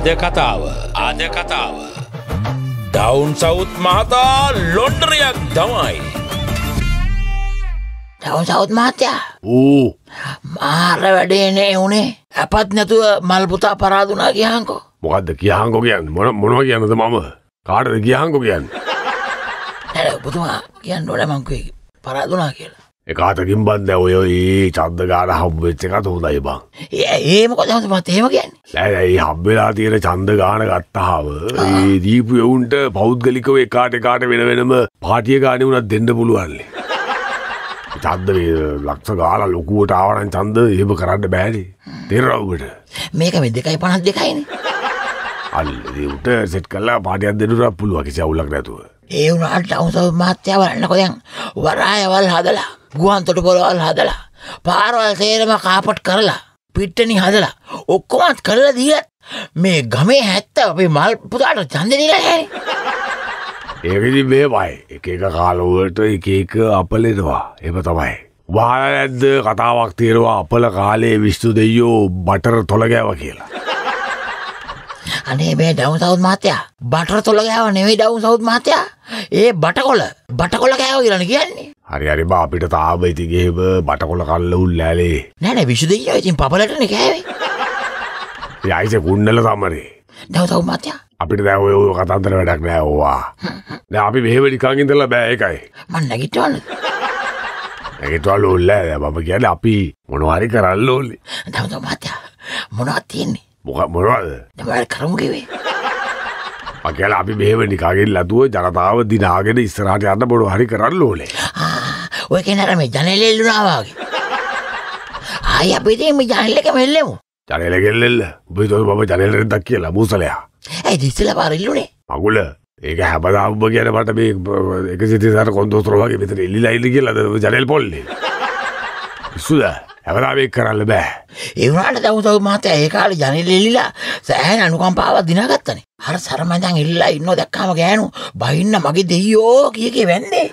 අද කතාව down south මහතා ලොන්ඩරියක් තමයි. ඩවුන් සවුත් මහත්තයා මාර වැඩේනේ උනේ. අපත් නැතුව මල් පුතා පරාදුනා කියහන්කෝ. මොකද්ද කියහන්කෝ කියන්නේ? මොනවා කියන්නද මම? කාටද කියහන්කෝ කියන්නේ? නෑ පුතුමා කියන්න ඕනේ මං කිව්වේ පරාදුනා කියලා. ඒ කාටකින් බන්ද ඔය චන්ද ගාන හම්බ වෙච්ච එකත් හොඳයි බං. ඒ මොකද මට එහෙම කියන්නේ? නෑ ඒ හම්බෙලා තියෙන චන්ද ගාන ගත්තාම ඒ දීපු යවුන්ට පෞද්ගලිකව එකාට වෙන වෙනම පාටිය ගානේ උනත් දෙන්න පුළුවන්ලි. චන්ද ලක්ෂ ගාලා ලොකුවට ආවනම් චන්ද එහෙම කරන්න බෑනේ. තේරෙනවද? මේක මේ 2.52නේ. අල්ලේ උට සෙට් කරලා පාටියක් දෙන්නුරා පුළුවන් කිසි අවුලක් නැතුව. ඒ වුණාට ඩවුන් සවුත් මහත්තයා බලන්නකෝ දැන් වරායවල් හදලා ගුවන් තොටුපළවල් හදලා පාරවල් තේරම කාපට් කරලා පිට්ටනි හදලා ඔක්කොමත් කරලා දීලා මේ ගමේ 70 අපේ මල් පුතාට ඡන්දෙ දීලා නැහැ. ඒකෙදි මේ වයි එක කාලවලට එක අපලෙනවා. එහෙම තමයි. වහලා නැද්ද කතාවක් තියෙනවා අපල කාලේ විශ්ණු දෙයියෝ බටර් තොල ගෑවා කියලා. අනේ මේ ඩවුන් සවුත් මහත්තයා බටර් තොල ගෑව නෙවෙයි ඩවුන් සවුත් මහත්තයා. ඒ බටකොල ගෑව කියලානේ කියන්නේ. හරි බා අපිට තාම ඉතින් එහෙම බටකොල කල්ල උල්ලෑලේ. නෑ විශ්ණු දෙයියෝ ඉතින් පපලටනේ කෑවේ. ඒ අයිසේ කුන්නල තමරේ. ඩවුන් සවුත් මහත්තයා අපිට දැන් ඔය කතන්දර වැඩක් නෑ ඕවා. දැන් අපි මෙහෙම නිකන් ඉඳලා බෑ ඒකයි. මං නැගිටවන්න. නැගිටවල උල්ලෑ මම කියන්නේ අපි මොනවා හරි කරන්න ඕනේ. ඩවුන් සවුත් මහත්තයා මොනවද තියෙන්නේ? මොනවද? දැන් කරමු කිව්වේ. අකල අපි මෙහෙම නිකාගෙන් ලැබුව ජනතාව දිනාගෙන ඉස්සරහට යන්න මොනවා හරි කරන්න ඕනේ. ඔය කෙනාට මේ ජනෙල් එල්ලුණා වගේ. ආයි අපි ඉතින් මේ ජනෙල් එක මෙල්ලෙමු. ජනෙල් එක එල්ලෙල්ල. ඔබ හිතුවද මම ජනෙල් රෙද්දක් කියලා මූසලයා. ඒ දිස්සලා පාර ඉල්ලුනේ. මගුල ඒක හැබදාම ඔබ කියන්නේ මට මේ 134 කොන්දෝස්තර වගේ මෙතන එල්ලිලා ඉල්ල කියලා ජනෙල් පොල්ලේ. සුද හැබදාම ඒක කරන්න බෑ. ඒ වුණාට ඩවුන් සවුත් මහත්තයා ඒ කාලේ ජනෙල් එල්ලිලා සෑහෙන අනුකම්පාවක් දිනාගත්තනේ. අර සරමඳන් ඉල්ලලා ඉන්නෝ දැක්කාම ගෑනු බහින්න මගේ දෙයියෝ කීකේ වැන්නේ.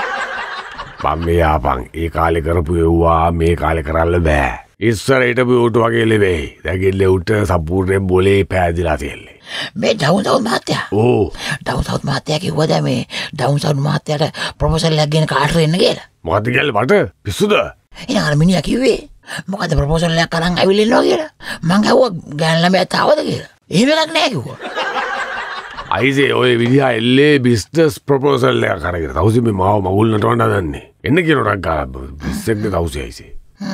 මම මේ ආපන් ඒ කාලේ කරපු ඒවා මේ කාලේ කරන්න බෑ. ඉස්සරහට බෝට වගේ ලෙවෙයි. දැන් උට සම්පූර්ණයෙන් බොලේ පෑදිලා තියෙන්නේ. මේ ඩවුන් සවුත් මහත්තයා. ඩවුන් සවුත් මහත්තයා කිව්වද මේ ඩවුන් සවුත් මහත්තයාට ප්‍රොපෝසල් එකක් ගෙන කාටට එන්න කියලා? මොකද්ද කියන්නේ මට? පිස්සුද? එහෙනම් අර මිනිහා කිව්වේ මොකද ප්‍රොපෝසල් එකක් අරන් ඇවිල්ලා ඉන්නවා කියලා. මං ඇහුවා ගෑන් ළමයාත් ආවද කියලා. එහෙම එකක් නෑ කිව්වා. අයිසේ ඔය විදිහා එල්ලේ බිස්නස් ප්‍රොපෝසල් එකක් අරගෙන තවුසි මේ මාව මගුල් නටවන්න හදන්නේ. එන්න කියනොටක් ගාලා බිස්සෙක්ද තවුසි අයිසේ.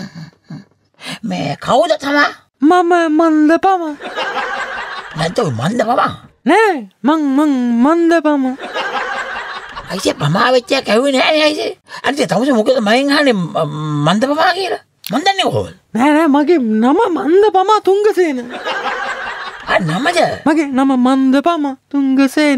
මේ කවුද තමා? මම මන්දපම. නැත්නම් මන්දපම? නෑ මං මන්දපම. අයිසේ පමා වෙච්ච එක ඇහුවේ නෑ අයිසේ. අනිත් තවුසි මොකද මයෙන් අහන්නේ මන්දපම කියලා? මන් දන්නේ කොහොමද? නෑ මගේ නම මන්දපම තුංගසේන. නමද? මගේ නම මන්දපම තුංගසේන.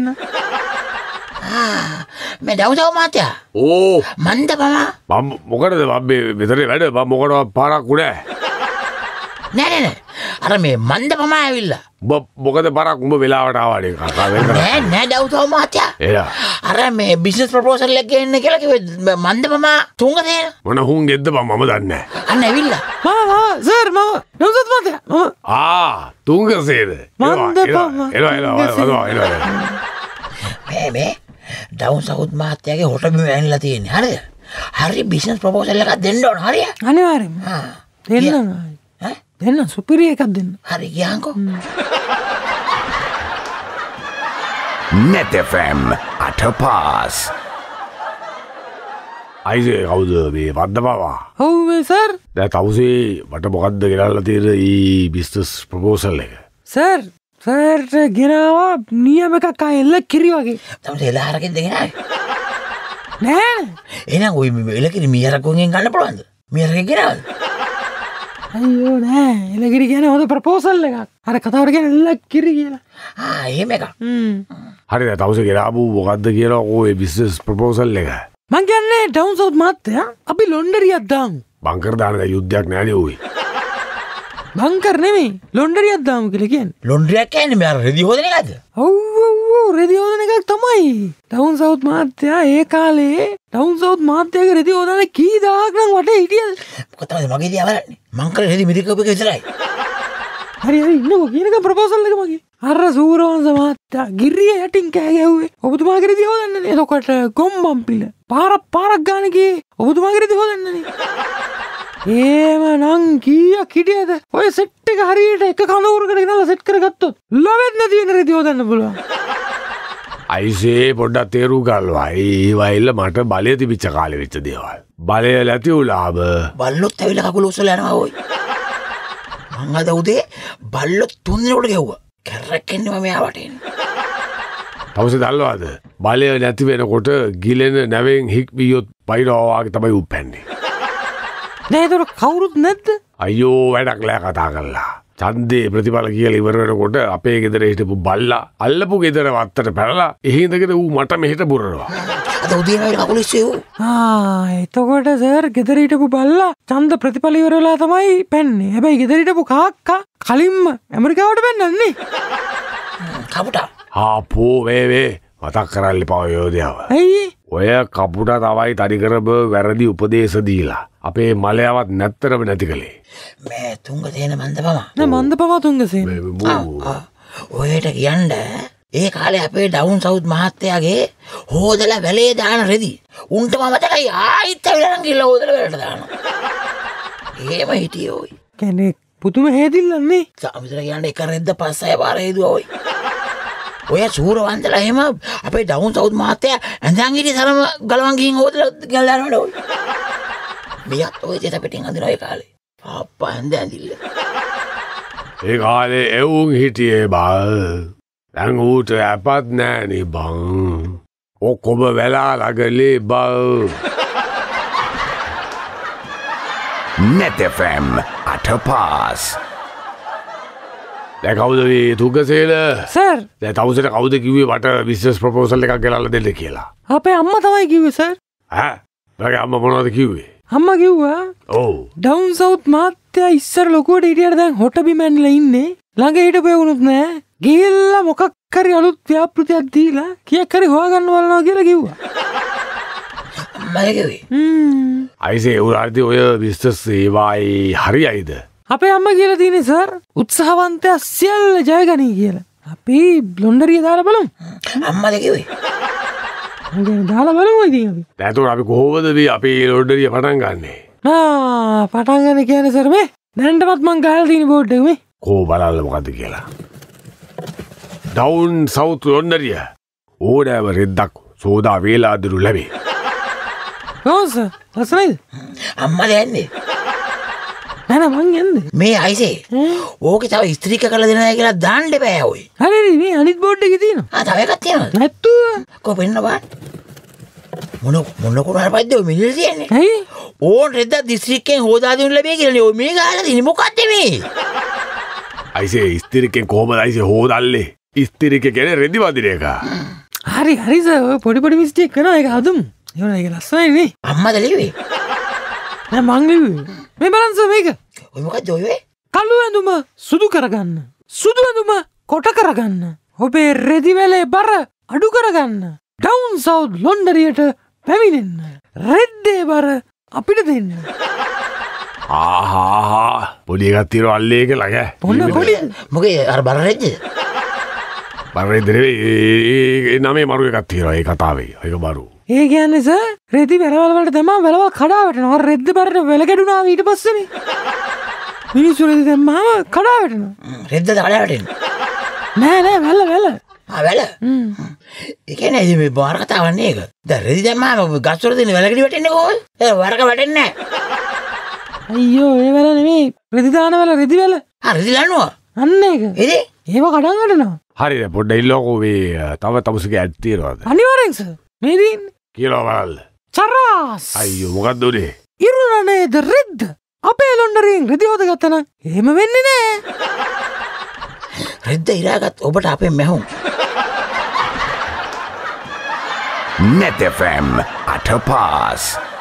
මේ ඩවුන් සවුත් මහත්තයා. මන්දපම. මම මොකටද මම මෙතන වැඩ මම මොකටද පාරක් උනේ? නෑ. අර මේ මන්දපම ඇවිල්ලා. ඔබ මොකද පාරක් උඹ වෙලාවට ආවනේ කකා වෙන්න. නෑ ඩවුන් සවුත් මහත්තයා. එයා. අර මේ බිස්නස් ප්‍රොපෝසල් එක ගේන්න කියලා කිව්වේ මන්දපම තුංගසේන. මොන හුන්ගෙද්ද මම දන්නේ නෑ. අන්න ඇවිල්ලා. සර් මම ඩවුන් සවුත් මහත්තයා. තුංගසේන. මන්දපම. එනවා. මේ ඩවුන් සවුත් මහත්තයාගේ හොට බිම ඇනලා තියෙන්නේ. හරිද? හරි බිස්නස් ප්‍රොපෝසල් එකක් දෙන්න ඕන. හරිය? අනිවාර්යෙන්ම. දෙන්න සුපිරි එකක් දෙන්න. හරි ගියාන්කෝ. net fm අටපාස්. අයිසේ කවුද මේ වද්දපවා? ඔව් මේ සර්. දැන් තවුසි මට මොකද්ද ගෙනල්ලා තියෙන ඊ බිස්නස් ප්‍රොපෝසල් එක? සර් සර්ට ගෙනාවා නියම එකක් එල්ල කිරි වගේ. තමයි එළහරකින් දෙගෙනාවේ. නෑ. එහෙනම් ওই එළකිරි මීහරකුන්ගෙන් ගන්න පුළුවන්ද? මීහරකෙන් ගෙනාවද? අයියෝ නෑ. එළකිරි කියන්නේ හොඳ ප්‍රොපෝසල් එකක්. අර කතාවට කියන්නේ එල්ල කිරි කියලා. එහෙම එකක්. හරිද තවුසි ගෙනාවු මොකද්ද කියලා ඔය බිස්නස් ප්‍රොපෝසල් එක? මං කියන්නේ ඩවුන් සවුත් මහත්තයා අපි ලොන්ඩරියක් දාමු. බංකර් දාන යුද්ධයක් නෑනේ ඔය. බංකර් නෙමෙයි ලොන්ඩරියක් දාමු කියලා කියන්නේ. ලොන්ඩරියක් කියන්නේ මේ අර රෙදි හොදන එකද? ඔව් රෙදි හොදන එකක් තමයි. ඩවුන් සවුත් මහත්තයා ඒ කාලේ ඩවුන් සවුත් මහත්තයාගේ රෙදි හොදන කී දහයක් නම් වටේ හිටියද? මොකද තමයි මගේ දිහා බලන්නේ. මං කරේ රෙදි මිරිකපු එක විතරයි. හරි ඉන්නකෝ කියනක ප්‍රොපෝසල් එක මගේ. අර සූරවංශ මහත්තයා ගිරිය යටින් කෑ ගැහුවේ ඔබතුමාගේ රෙදි හොදන්නනේ. එතකොට ගොම්බම්පිල පාරක් ගාන ගියේ ඔබතුමාගේ රෙදි හොදන්නනේ. එහෙමනම් කීයක් හිටියද? ඔය සෙට් එක හරියට එක කඳවුරකට ගෙනල්ලා සෙට් කරගත්තොත් ලොවෙත් නැති වෙන රෙදි හොදන්න පුළුවන්. අයිසේ පොඩ්ඩක් තේරු ගල්වා. ඒ වයිල්ල මට බලය තිබිච්ච කාලේ වෙච්ච දේවල්. බලය නැති උලාබ. බල්ලොත් ඇවිල්ලා කකුල උස්සලා යනවා ඔය. මං අද උදේ බල්ලොත් 3 දිනකට ගැහුවා. කැරකෙන්නේ මම යාවට එන්නේ. තවසේ දල්වාද? බලය නැති වෙනකොට ගිලෙන නැවෙන් හික්මියොත් පයිරවා වගේ තමයි උප්පැන්නේ. නෑ ඒතර කවුරුත් නැද්ද? අයියෝ වැඩක් ලෑ කතා කරලා. ඡන්දේ ප්‍රතිඵල කියලා ඉවර වෙනකොට අපේ ගෙදර හිටපු බල්ලා අල්ලපු ගෙදර වත්තට පැනලා එහි ඉඳගෙන ඌ මට මෙහෙට බුරනවා. අද උදේ නෑ කකුල ඉස්සෙව්. එතකොට සර් ගෙදර හිටපු බල්ලා ඡන්ද ප්‍රතිඵල ඉවර වෙලා තමයි පැන්නේ. හැබැයි ගෙදර හිටපු කාක්කා කලින්ම ඇමරිකාවට පැන්නන්නේ. කපුටා. ආපෝ වේ මතක් කරන්න එපා ඔය දේවල්. ඇයි? ඔය කපුටා තමයි තනිකරම වැරදි උපදේශ දීලා අපේ මලයාවත් නැත්තරම නැති කළේ. මේ තුංගසේන මන්දපම. නෑ මන්දපම තුංගසේන. ඔයට කියන්න ඒ කාලේ අපේ ඩවුන් සවුත් මහත්තයාගේ හොදලා වැලේ දාන රෙදි උන්ට මම මතකයි ආයිත් ඇවිල්ලා නම් ගිහලා හොදලා වැලට දානවා. එහෙම හිටියේ ඔය. කෙනෙක් පුදුම හේදිල්ලන්නේ. සාමිතර කියන්නේ එක රෙද්ද 5-6 පාර හේදුවා ඔය. ඔය සූරවන්තලා එහෙම අපේ ඩවුන් සවුත් මහත්තයා ඇඳන් හිටිය තරම ගලවන් ගිහින් හොදලා ගල් දානවලු ඔය. මෙයත් ඔය දෙත පිටින් අඳින ඔය කාලේ. අප්පා ඇඳිල්ල. ඒ කාලේ එවුන් හිටියේ බල්. දැන් ඌට අපත් නෑනේ බං. ඔක්කොම වෙලා ළඟලේ බල්. Net FM අටපාස්. දැන් කවුද මේ තුගසේල? සර්. දැන් තවුසට කවුද කිව්වේ මට බිස්නස් ප්‍රොපෝසල් එකක් ගෙනල්ලා දෙන්න කියලා? අපේ අම්මා තමයි කිව්වේ සර්. ඈ? මගේ අම්මා මොනවද කිව්වේ? අම්මා කිව්වා ඔව්. ඩවුන් සවුත් මහත්තයා ඉස්සර ලොකුවට හිටියට දැන් හොට බිම ඇනිලා ඉන්නේ. ළඟ හිටපු එවුනුත් නෑ. ගිහිල්ලා මොකක් හරි අලුත් ව්‍යාපෘතියක් දීලා කීයක් හරි හොයාගන්න බලනවා කියලා කිව්වා. අම්මා කිව්වේ. අයිසේ උරාදී ඔය බිස්නස් ඒවායි හරියයිද? අපේ අම්මා කියලා තියෙන්නේ සර් උත්සාහවන්තයා සියල්ල ජයගනී කියලා. අපි බ්ලොන්ඩරිය දාලා බලමු. අම්මා කිව්වේ. දාලා බලමු ඉතින් අපි. දැන් අපි කොහොමද මේ අපේ ලොන්ඩරිය පටන් ගන්නෙ? පටන් ගන්න කියන්නේ සර් මේ දැන්ටමත් මං ගහලා තියෙන බෝඩ් එක මේ. කෝ බලන්න මොකද්ද කියලා. ඩවුන් සවුත් ලොන්ඩරිය ඕනෑම රෙද්දක් සෝදා වේලාදිරු ලැබේ. කොහොමද සර්? ලස්සනයිද? අම්මා දැන්නේ. නෑ මං යන්නේ. මේ අයිසේ ඕකේ තව ස්ත්‍රීක කරලා දෙනවා කියලා දාන්න එපා ඔය. හරිනේ මේ අනිත් බෝඩ් එකේ තියෙනවා. තව එකක් තියෙනවද? නැත්තු. කො පෙන්න බා. මොන කුණාර පද්ද ඔය මිනිල් තියන්නේ. ඇයි? ඕන් රෙද්ද දිස්ත්‍රික්කෙන් හොදා දෙන්න ලැබේ කියලානේ ඔය මේ ගහලා තියෙන්නේ මොකක්ද මේ? අයිසේ ස්ත්‍රිකෙන් කොහොමද අයිසේ හොදල්ලේ? ස්ත්‍රික කියන්නේ රෙදි වදින එක. හරි සර් ඔය පොඩි මිස්ටේක් කරනවා ඒක හදුමු. ඒක ලස්සනයි නේ. අම්මද ලිව්වේ? නෑ මං ලිව්වේ. මේ බලන්න සර් මේක. ඔය මොකද්ද ඔය වේ? කළු ඇඳුම සුදු කරගන්න. සුදු ඇඳුම කොට කරගන්න. ඔබේ රෙදි වැලේ බර අඩු කරගන්න. Down south ලොන්ඩරියට පැමිණෙන්න. රෙද්දේ බර අපිට දෙන්න. ආහා පොඩි එකක් තියන අල්ලේ කියලා ඈ. පොඩි මොකේ අර බර රෙද්ද? බර රෙද්ද නෙවෙයි නමේ මරු එකක් තියෙනවා ඒ කතාවේ. ඒක බරු. ඒ කියන්නේ සර් රෙදි වැලවල් වලට දැම්මම වැලවල් කඩා වැටෙනවා. රෙද්ද බරට වැල කැඩුනා ඊට පස්සේනේ. මිනිස්සු රෙදි දැම්මම කඩා වැටෙනවා. රෙද්ද කඩා වැටෙන්නේ. නෑ වැල. වැල? ඒ කියන්නේ මේ බාර කතාවක් නේ ඒක. දැන් රෙදි දැම්මම ගස් වල තියෙන වැල කැඩි වැටෙන්නේ කොහොමද? ඒ වරක වැටෙන්නේ නෑ. අයියෝ ඒ වැල නෙමෙයි. රෙදි දාන වැල රෙදි වැල. රෙදි දානවා. අන්න ඒක. එදේ? ඒව කඩන් වැටෙනවා. හරිද පොඩ්ඩක් ඉල්ලකෝ මේ තව තමුසගේ ඇඩ් තියනවාද? අනිවාර්යෙන් සර්. මේ දින්නේ. කියලා බලන්න. චරාස්. අයියෝ මොකද්ද උනේ? ඉරුණනේද රෙද්ද? අපේ ලොන්ඩරියෙන් රෙදි හොදගත්තා නම් එහෙම වෙන්නේ නෑ. රෙද්ද ඉරාගත් ඔබට අපේ මැහුම්. Net FM අටපාස්.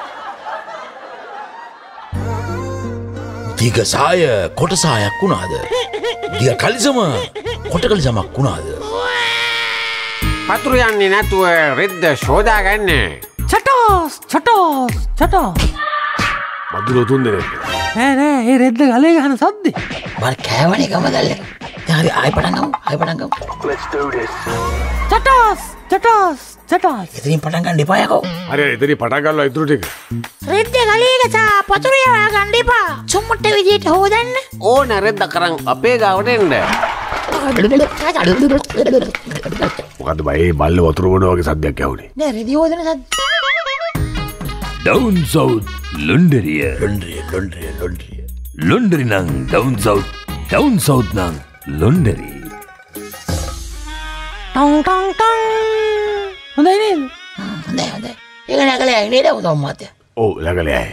දිග සාය කොට සායක් වුණාද? දිග කලිසම කොට කලිසමක් වුණාද? පතුරු යන්නේ නැතුව රෙද්ද ශෝදා ගන්න. චටාස්. මදුර තුන් දෙනෙක්. නෑ ඒ රෙද්ද ගලේ ගහන සද්දේ. මම කෑවනේ කමදල්ල. හරි ආයෙ පටන් ගමු. චටස් ඉතින් පටන් ගන්න එපා යකෝ. හරි එතනින් පටන් ගන්නවා ඉතුරු ටික. රෙද්ද ගලේක පතුරු යවා ගන්න එපා. චුම්මුට්ට විදියට හොදන්න. ඕන රෙද්ද කරන් අපේ ගාවට එන්න. මොකද්ද බයි බල්ල වතුර බොන වගේ සද්දයක් ඇහුනේ. නෑ රෙදි හොදන සද්ද. ඩවුන් සවුත් ලොන්ඩරිය ලොන්ඩරි නං ඩවුන් සවුත් නං ලොන්ඩරි ටං හොඳයි නේද? හොඳයි. ඒක නැගලා යන්නේ නේද උදම් මාත්‍ය? ඔව් ලගලයි.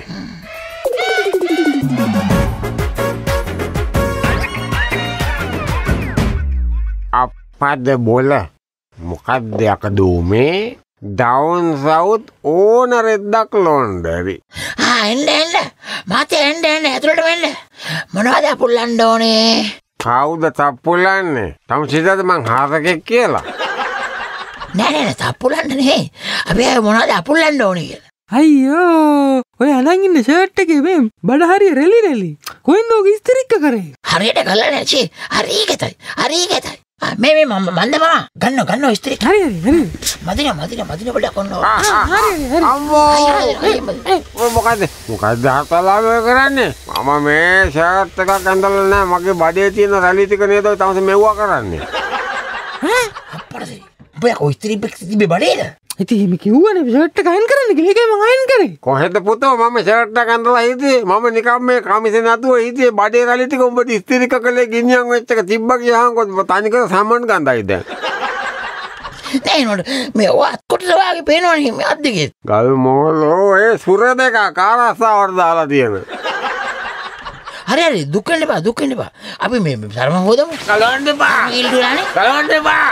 අපද බොල මොකක්ද යකදූ මේ ඩවුන් සවුත් ඕන රෙද්දක් ලොන්ඩරි. එන්න. මාත්‍ය එන්න ඇතුළට වෙන්න. මොනවද අපුල්ලන්න ඕනේ? කවුද තප්පුලන්නේ? තම සිතද මං හරකෙක් කියලා. නෑ තප්පුලන්න නේ. අපි මොනවද අපුල්ලන්න ඕනේ කියලා. අයියෝ ඔය අනන් ඉන්න ෂර්ට් එකේ මේ බඩ හරිය රෙලි කොහෙන්ද ඔක ඉස්තිරික්ක කරේ? හරියට කළා නෑ චි. හරියකටයි. මේ මන්ද මම ගන්න ඉස්තිරික්. හරි මදින පොඩක් ඔන්න. අම්මෝ මොකද හතලාව කරන්නේ? මම මේ ෂර්ට් එකක් ඇඳලා නෑ. මගේ බඩේ තියෙන රැලි ටික නේද තමස මෙව්වා කරන්නේ. අප්පඩේ. ඔබ ඉස්තිරික් තිබ්බේ බඩේද? ඉතින් එහෙම කිව්වනේ ෂර්ට් එක අයන් කරන්න කියලා. ඒකයි මම අයන් කරේ. කොහෙද පුතෝ මම ෂර්ට් එක අඳලා හිටියේ. මම නිකන් මේ කමිසේ නැතුව හිටියේ. බඩේ රැලි ටික උඹට ඉස්තිරික කළේ ගිනියන් වෙච්ච එක තිබ්බා කියහන් කොත් තනිකර සම්මන් ගඳයි දැන්. දැන් නෝඩ මේ වත් වාගේ පේනවනේ මේ අද්දගේ. ගල් මොලෝ ඒ සුර දෙක කාරස්සාවට දාලා තියෙන. හරි දුක් වෙන්න එපා. අපි මේ ධර්ම හොදමු. කලවන්න එපා. ඉල්ලුවානේ. කලවන්න එපා.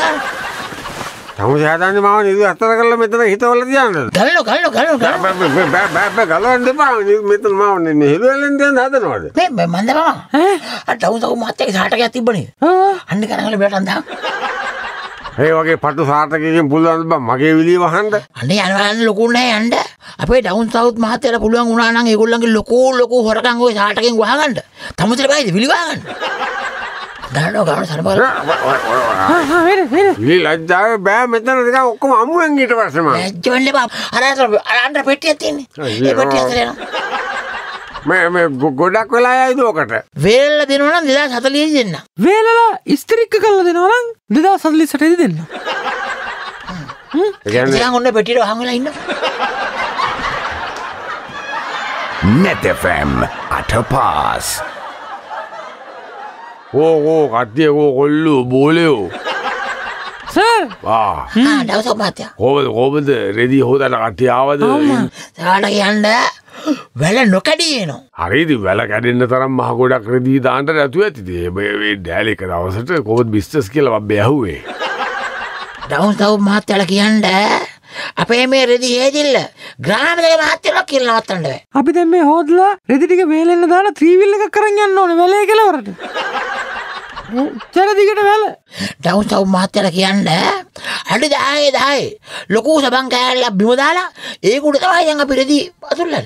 තමුසේ හදන්නේ මාව නිදි අතර කරලා මෙතන හිතවල තියන්නද? ගලන. බෑ ගලවන්න එපා. මෙතන මාව නේ හිලවලෙන් තියන්න හදනවද? මේ මන්ද මම. අර ඩවුන් මාත්‍යගේ සාටකයක් තිබ්බනේ. අන්න කරගෙන බේට අන්දා. ඒ වගේ පටු සාටකයකින් පුළුවන් බං මගේ විලිය වහන්න. අනේ යන්න ලොකු නෑ යන්න. අපේ ඩවුන් සවුත් මහත්තයාට පුළුවන් වුණා නම් ඒගොල්ලන්ගේ ලොකු හොරකම් ඔය සාටකෙන් වහගන්න. තමුසෙට බයිද විලි වහගන්න. ගන්න සරබල. විලි ලැජ්ජාවේ බෑ මෙතන ටික ඔක්කොම අමුවෙන් ඊට පස්සේ මම. ලැජ්ජ වෙන්න බා. අර අnder පෙට්ටියක් තියෙන්නේ. ඒ පෙට්ටිය අතර යනවා. මේ ගොඩක් වෙලා යයිද ඔකට? වේලල දෙනවා නම් 2040 දෙන්න. වේලලා ඉස්තිරික්ක කරලා දෙනවා නම් 2048 දෙන්න. ඉතින් ඔන්න පෙට්ටියට වහන් වෙලා ඉන්න. Net FM Atapas. ඕ කට්ටිය කොල්ලෝ බෝලයෝ. සර් දවසක් මහත්තයා. කොහොමද රෙදි හොදලා කට්ටිය ආවද? සාඩ කියන්න වැල නොකඩී එනවා. හරි ඉතින් වැල කැඩෙන්න තරම් මහ ගොඩක් රෙදි දාන්න නැතුව ඇතිද? මේ ඩෑලි එක දවසට කොහොමද බිස්නස් කියලා මම ඇහුවේ. ඩවුන් සවුත් මහත්තයාලා කියන්න අපේ මේ රෙදි හේදිල්ල ග්‍රාමදේ මහත්තයලා කියලා නවත්තන්න බෑ. අපි දැන් මේ හොදලා රෙදි ටික වේලෙන්න දාලා 3 wheel එකක් කරන් යන්න ඕනේ වැලේ කෙලවරට. චරදිගට වැල. ඩවුන් සවුත් මහත්තයාලා කියන්න අඩි 10 ලොකු සබන් කෑල්ලක් බිම දාලා ඒක උඩ තමයි දැන් අපි රෙදි අතුල්ලන්නේ.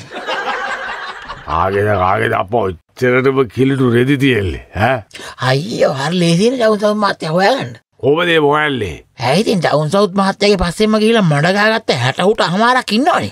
කාගේද අපෝ ඔච්චරටම කිලිටු රෙදි තියෙන්නේ ඈ? අයියෝ හරි ලේසියිනේ ඩවුන් සවුත් මහත්තයා හොයාගන්න. කොහොමද මේ මොකල්ලේ? ඇයි ඉතින් ඩවුන් සවුත් මහත්තයාගේ පස්සෙන්ම ගිහිල්ලා මඩ ගහගත්ත 60 උට අමාරක් ඉන්නවනේ.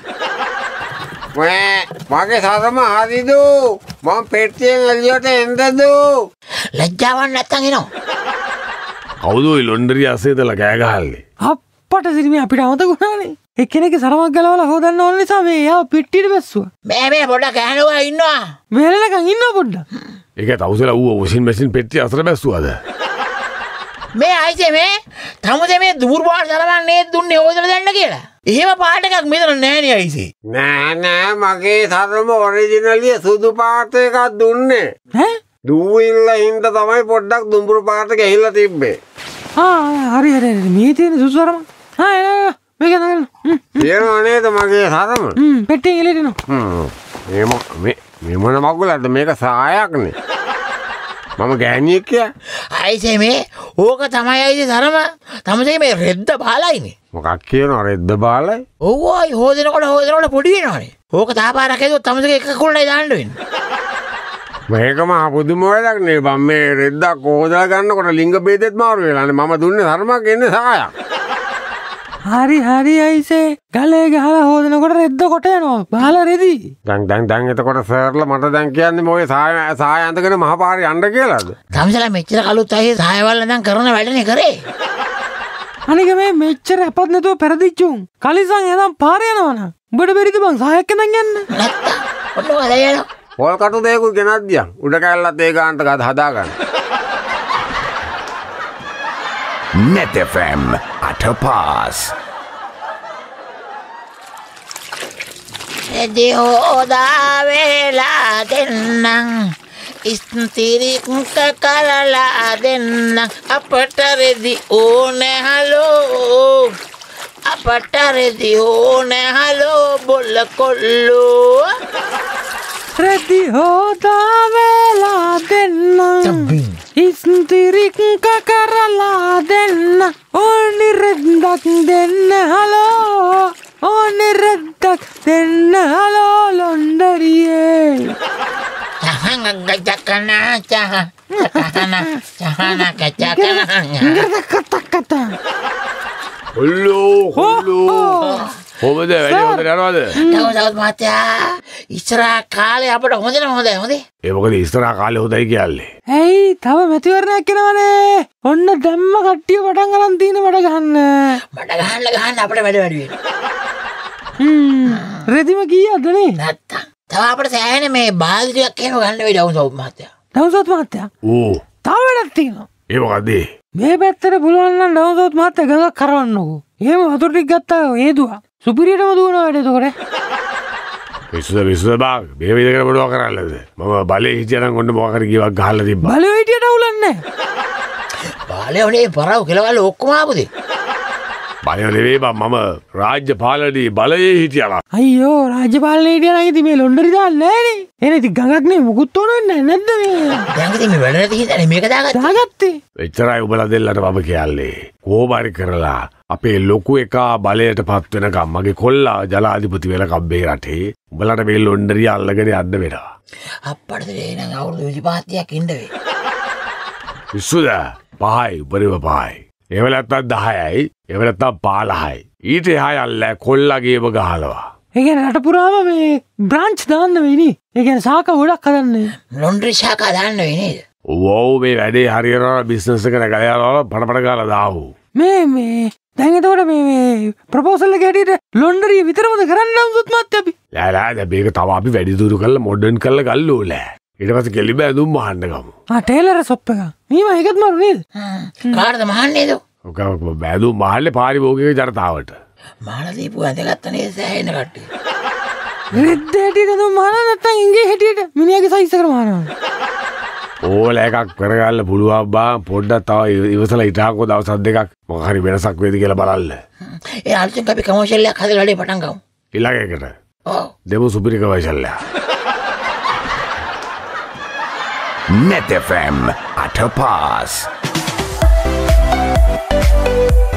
මගේ සාතම හරිද? මම පෙට්ටියෙන් එළියට එන්නද? ලැජ්ජාවක් නැත්තම් එනවා. කවුද ඔය ලොන්ඩරිය අසේදලා කෑ ගහන්නේ? අප්පට සිරිමේ අපිට අමතක වුණානේ. එක්කෙනෙක්ගේ සරමක් ගලවලා හොදන්න ඕන නිසා මේ යාව පෙට්ටියට බැස්සුවා. මේ පොඩක් ඇහනවා ඉන්නවා. වෙලනකන් ඉන්නවා පොඩ්ඩක්. ඒක තවුසලා ඌ වොෂින් මැෂින් පෙට්ටිය අතර බැස්සුවාද? මේ අයිසේ මේ තමුසේ මේ දුර් පාට සරමක් නේද දුන්නේ හොදලා දෙන්න කියලා. එහෙම පාට එකක් මෙතන නෑනේ අයිසේ. නෑ මගේ සරම ඔරිජිනලි සුදු පාට එකක් දුන්නේ. ඈ? දූවිල්ල හින්දා තමයි පොඩ්ඩක් දුඹුරු පාට ගහිලා තිබ්බේ. හරි මේ තියෙන සුදු සරම. මේක නේද? තියෙනව නේද මගේ සරම? පෙට්ටියෙන් එළියට එනවා. මේ මොන මගුලක්ද මේක සායක්නේ. මම ගෑණියෙක් කිය. අයිසේ මේ ඕක තමයි අයිසේ සරම. තමුසේ මේ රෙද්ද බාලයිනේ. මොකක් කියනවා රෙද්ද බාලයි? ඔව් අය හොදනකොට පොඩි වෙනවනේ. ඕක තාපාරක් හදුවොත් තමුසේ එක කුල්ලයි දාන්න වෙන්නේ. මේකම පුදුමෝයක් නේ බම් මේ රෙද්දක් කොහොදලා ගන්නකොට ලිංග ભેදෙත් මාරු වෙලානේ මම දුන්නේ ධර්මයක් එන්නේ සායක්. හරි අයිසේ ගලේ ගහලා හොදනකොට රෙද්ද කොට යනවා බාලා රෙදි. දැන් එතකොට සර්ලා මට දැන් කියන්නේ මොයේ සාය අඳගෙන මහපාරේ යන්න කියලාද? තමසලා මෙච්චර කලුත් අයියේ සායවල දැන් කරන වැඩනේ කරේ. අනික මේ මෙච්චර අපත් නැතුව පෙරදිච්චුන් කලිසන් එනම් පාරේ යනවනම් උඹට බැරිද බං සායක් නං යන්න? නැත්තම් ඔන්න ඔය යනවා. පොල් කටු දෙයකුත් ගෙනත් දියන් උඩ කැල්ලත් ඒ ගානට ගත හදාගන්න. Net FM Atapas. රෙදි හොදා වෙලා දෙන්නම් ඉස්තිරික් කරලා දෙන්නම් අපට රෙදි ඕනේ හලෝ අපට රෙදි ඕනේ හලෝ බොල්ල කොල්ලෝ රෙදි හොදා වෙලා දෙන්නම් ඉස්තිරික් කරලා දෙන්න ඕනි රෙද්දක් දෙන්න හලෝ ඕනි රෙද්දක් දෙන්න හලෝ ලොන්ඩරියේ කොල්ලෝ කොහමද වැඩි හොඳට යනවද? දවසවත් මහත්තයා ඉස්සරහා කාලේ අපට හොඳම හොඳයි. ඒ මොකද ඉස්සරහා කාලේ හොඳයි කියන්නේ? ඇයි තව මැතිවරණයක් එනවනේ. ඔන්න දැම්ම කට්ටිය පටන් ගන්න තියෙන මඩ ගහන්න. මඩ ගහන්න අපිට වැඩ වෙනවා. රෙදිම කීයද නේ? නැත්තම් තව අපිට සෑහෙන මේ බාල්දියක් එහෙම ගන්න වෙයි දවසවත් මහත්තයා. දවසවත් මහත්තයා. ඕ. තව වැඩක් තියෙනවා. ඒ මොකද? මේ පැත්තට පුළුවන් නම් දවසවත් මහත්තයා ගඟක් කරවන්නකෝ. එහෙම වතුර ටික ගත්තා හේතුවා. සුපිරියටම දුවනවා වැඩ එතකොට. විශ්ව බාග් මේ විදිහකට මොනවා කරන්නද? මම බලේ හිටියනම් ඔන්න මොකක් හරි ගියක් ගහලා තිබ්බා. බලේ හිටියට අවුලන්නේ. බලේ උනේ පරව කෙලවල ඔක්කොම ආපුදේ. බලය නෙවෙයි බං මම රාජ්‍ය පාලනයේ බලයේ හිටියලා. අයියෝ රාජ්‍ය පාලනයේ හිටියා නම් ඉතින් මේ ලොන්ඩරි දාන්නේ නෑනේ. එහෙනම් ඉතින් ගඟක් නේ මුකුත් ඕන වෙන්නේ නැද්ද මේ? දැන් ඉතින් මේ වැඩ නැති හින්දානේ මේක දාගත්තේ. එච්චරයි උඹලා දෙල්ලට බබ කියන්නේ. කොහොම හරි කරලා අපේ ලොකු එකා බලයටපත් වෙනකම් මගේ කොල්ලා ජනාධිපති වෙනකම් මේ රටේ උඹලට මේ ලොන්ඩරිය අල්ලගෙන යන්න වෙනවා. අප්පට දෙන අවුරුදු 25ක් ඉන්න වෙයි. විශ්වද 5යි උපරිම 5යි. එහෙම නැත්නම් 10යි. එහෙම නැත්නම් 15යි. ඊට එහා යල්ල කොල්ලගේම ගහලවා. ඒ කියන්නේ රට පුරාම මේ බ්‍රාන්ච් දාන්න වෙයිනේ. ඒ කියන්නේ ශාඛා ගොඩක් හදන්න. ලොන්ඩරි ශාඛා දාන්න වෙයි නේද? ඔව් මේ වැඩේ හරියනවා බිස්නස් එක නැගලා පඩපඩ ගාලා දාවෝ. මේ දැන් එතකොට මේ ප්‍රොපෝසල් එක හැටියට ලොන්ඩරිය විතරමද කරන්න උසුත් මාත් අපි. දැන් මේක තව අපි වැඩි දුරු කරලා මොඩර්න් කරලා ගල්ලෝලෑ. ඊට පස්සේ කෙලිම ඇඳුම් මහන්න ගමු. ටේලර් සොප් එක. මේව එකත් මරු නේද? කාටද මහන්නේද? ඔක බෑදුම් මහල්ලේ පාරිභෝගික ජනතාවට. මහලා දීපු ඇඳගත්ත නේද සෑහෙන කට්ටිය. රෙද්ද හැටියට ඇඳුම් මහන නැත්තම් ඉංගේ හැටියට මිනිහාගේ සයිස් එකට මහනවා. ඕල එකක් කරගන්න පුළුවන් බා පොඩ්ඩක් තව ඉවසලා හිටාකෝ දවස් දෙකක් මොකක් හරි වෙනසක් වෙයිද කියලා බලන්න. ඒ අලුතෙන් අපි කමර්ෂල් එකක් හදලා වැඩේ පටන් ගමු. ඊළඟ එකට. ඔව්. දෙමු සුපිරි කමර්ෂල් එක. Net FM Atapas.